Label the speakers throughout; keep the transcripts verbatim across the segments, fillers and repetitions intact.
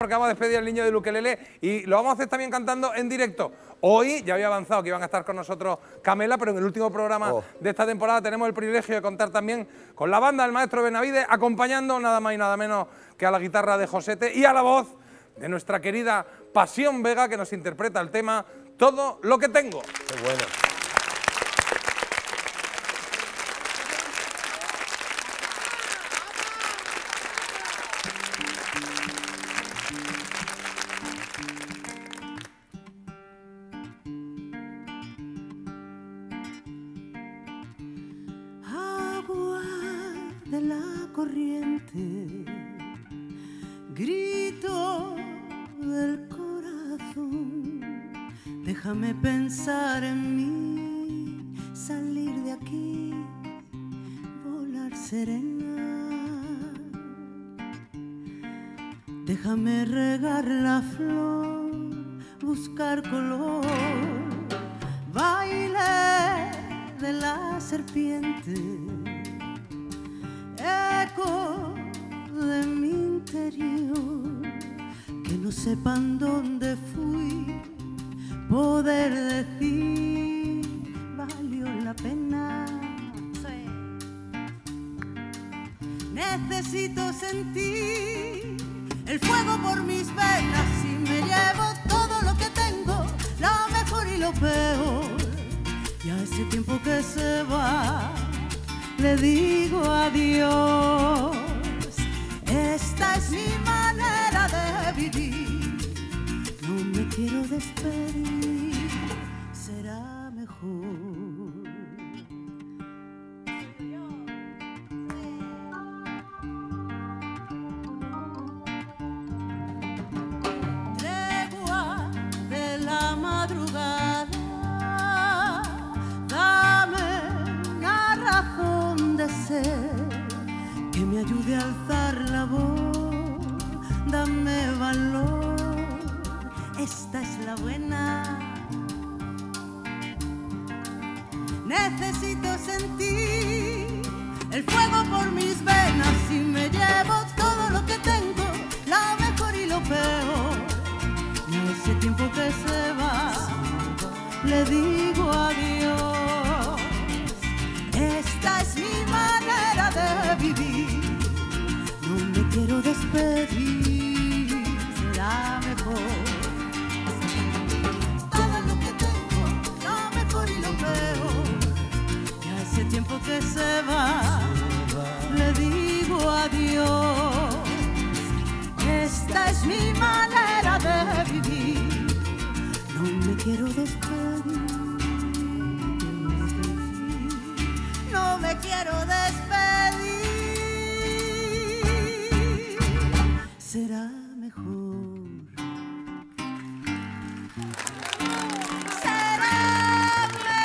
Speaker 1: Porque vamos a despedir al niño del ukelele y lo vamos a hacer también cantando en directo. Hoy ya había avanzado que iban a estar con nosotros Camela, pero en el último programa oh. de esta temporada tenemos el privilegio de contar también con la banda del maestro Benavides, acompañando nada más y nada menos que a la guitarra de Josete y a la voz de nuestra querida Pasión Vega, que nos interpreta el tema Todo lo que tengo.
Speaker 2: Qué bueno.
Speaker 3: De la corriente, grito del corazón, déjame pensar en mí, salir de aquí, volar serena, déjame regar la flor, buscar color, baile de la serpiente, eco de mi interior, que no sepan dónde fui, poder decir valió la pena. Sí. Necesito sentir el fuego por mis venas y me llevo todo lo que tengo, lo mejor y lo peor, y a ese tiempo que se va le digo adiós. Esta es mi manera de vivir, no me quiero despedir, será mejor. Tregua de la madrugada, que me ayude a alzar la voz, dame valor, esta es la buena. Necesito sentir el fuego por mis venas y me llevo todo lo que tengo, lo mejor y lo peor, y a ese tiempo que se va le digo adiós. Esta es mi manera de vivir, no me quiero despedir, será mejor. Todo lo que tengo, lo mejor y lo peor, y a ese tiempo que se va, le digo adiós. Esta es mi manera de vivir, no me quiero despedir. No me quiero despedir, será mejor. Será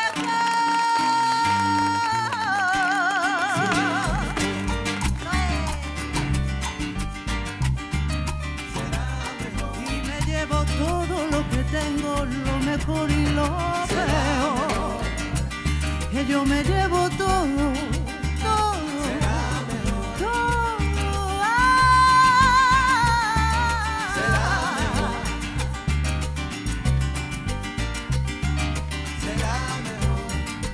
Speaker 3: mejor. Y me llevo todo lo que tengo, lo mejor y lo peor, que yo me llevo todo, todo, todo, ah, será mejor, será mejor,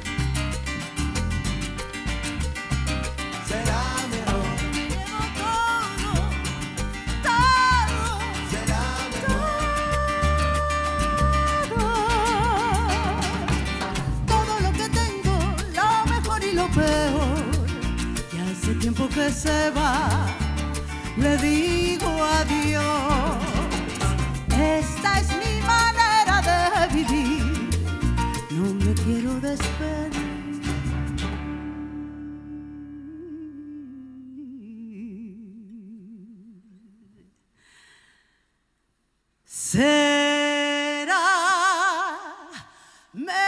Speaker 3: será mejor, me llevo todo, todo, será todo lo que tengo, lo peor, y a ese tiempo que se va le digo adiós. Esta es mi manera de vivir, no me quiero despedir. Será mejor.